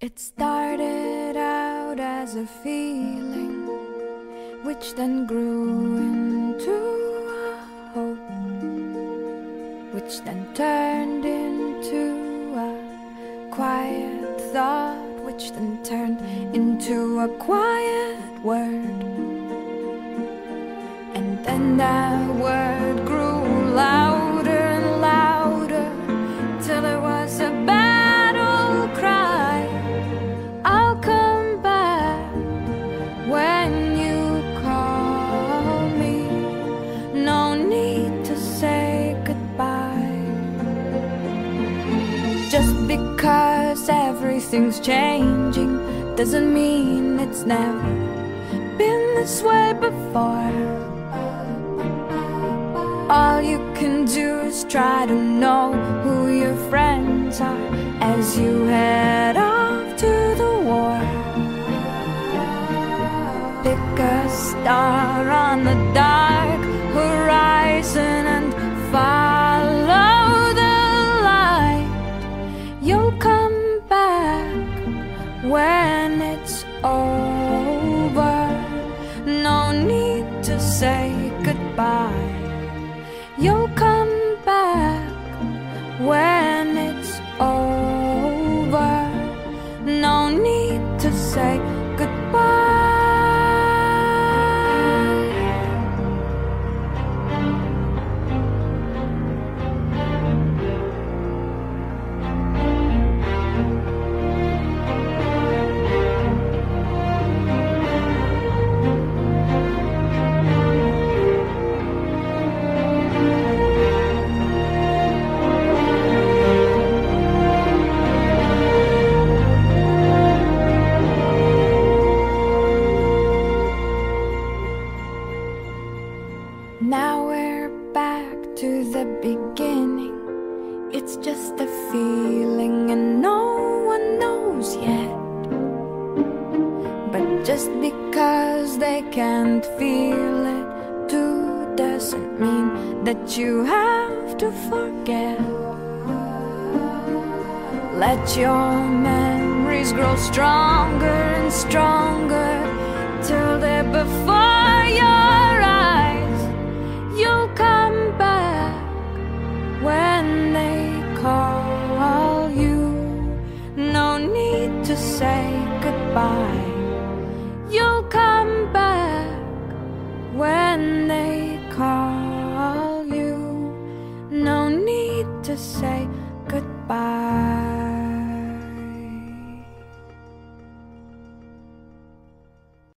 It started out as a feeling, which then grew into a hope, which then turned into a quiet thought, which then turned into a quiet word. And then that word grew louder and louder, till it was a battle cry. I'll come back when you call me. No need to say goodbye. Just because everything's changing doesn't mean it's never been this way before. All you can do is try to know who your friends are as you head off to the war. Pick a star on the dark horizon and follow the light. You'll come back when it's over. No need to say goodbye. You'll come back when it's over. No need to say goodbye. Now we're back to the beginning. It's just a feeling and no one knows yet. But just because they can't feel it too doesn't mean that you have to forget. Let your memories grow stronger and stronger till they're before your eyes. You'll come back when they call you. No need to say goodbye.